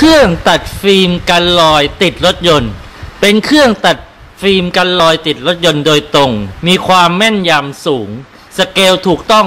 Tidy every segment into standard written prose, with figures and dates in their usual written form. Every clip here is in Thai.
รื่องตัดฟิล์มกันรอยติดรถยนต์เป็นเครื่องตัดฟิล์มกันรอยติดรถยนต์โดยตรงมีความแม่นยำสูงสเกลถูกต้อง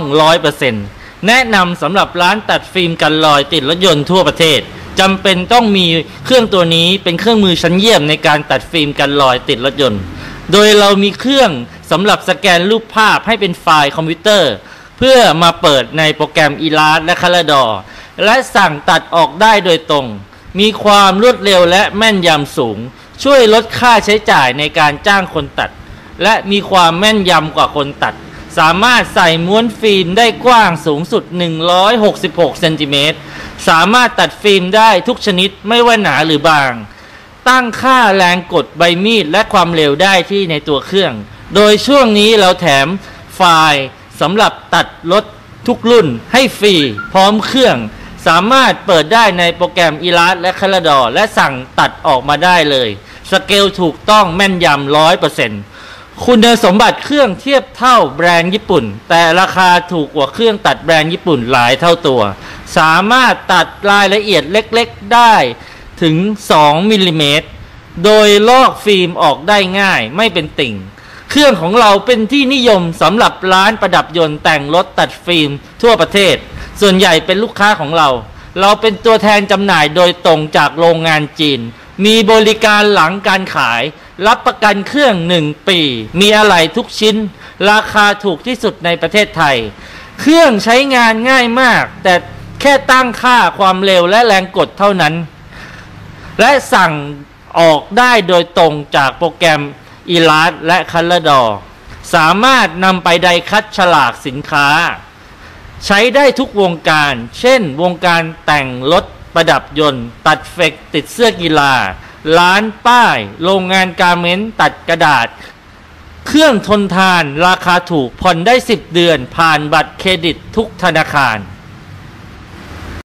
100% แนะนำสำหรับร้านตัดฟิล์มกันรอยติดรถยนต์ทั่วประเทศจำเป็นต้องมีเครื่องตัวนี้เป็นเครื่องมือชั้นเยี่ยมในการตัดฟิล์มกันรอยติดรถยนต์โดยเรามีเครื่องสำหรับสแกนรูปภาพให้เป็นไฟล์คอมพิวเตอร์เพื่อมาเปิดในโปรแกรม Illustrator และ Corel และสั่งตัดออกได้โดยตรงมีความรวดเร็วและแม่นยำสูงช่วยลดค่าใช้จ่ายในการจ้างคนตัดและมีความแม่นยำกว่าคนตัดสามารถใส่ม้วนฟิล์มได้กว้างสูงสุด166เซนติเมตรสามารถตัดฟิล์มได้ทุกชนิดไม่ว่าหนาหรือบางตั้งค่าแรงกดใบมีดและความเร็วได้ที่ในตัวเครื่องโดยช่วงนี้เราแถมไฟล์สำหรับตัดรถทุกรุ่นให้ฟรีพร้อมเครื่องสามารถเปิดได้ในโปรแกรม Illustrator และ Corel และสั่งตัดออกมาได้เลยสเกลถูกต้องแม่นยำ 100% คุณสมบัติเครื่องเทียบเท่าแบรนด์ญี่ปุ่นแต่ราคาถูกกว่าเครื่องตัดแบรนด์ญี่ปุ่นหลายเท่าตัวสามารถตัดรายละเอียดเล็กๆได้ถึง2มิลลิเมตรโดยลอกฟิล์มออกได้ง่ายไม่เป็นติ่งเครื่องของเราเป็นที่นิยมสำหรับร้านประดับยนต์แต่งรถตัดฟิล์มทั่วประเทศส่วนใหญ่เป็นลูกค้าของเราเป็นตัวแทนจำหน่ายโดยตรงจากโรงงานจีนมีบริการหลังการขายรับประกันเครื่อง1 ปีมีอะไหล่ทุกชิ้นราคาถูกที่สุดในประเทศไทยเครื่องใช้งานง่ายมากแต่แค่ตั้งค่าความเร็วและแรงกดเท่านั้นและสั่งออกได้โดยตรงจากโปรแกรม Illustrator และ Corel สามารถนำไปไดคัดฉลากสินค้าใช้ได้ทุกวงการเช่นวงการแต่งรถประดับยนต์ตัดเฟกติดเสื้อกีฬาร้านป้ายโรงงานการ์เมนต์ตัดกระดาษเครื่องทนทานราคาถูกผ่อนได้10 เดือนผ่านบัตรเครดิตทุกธนาคาร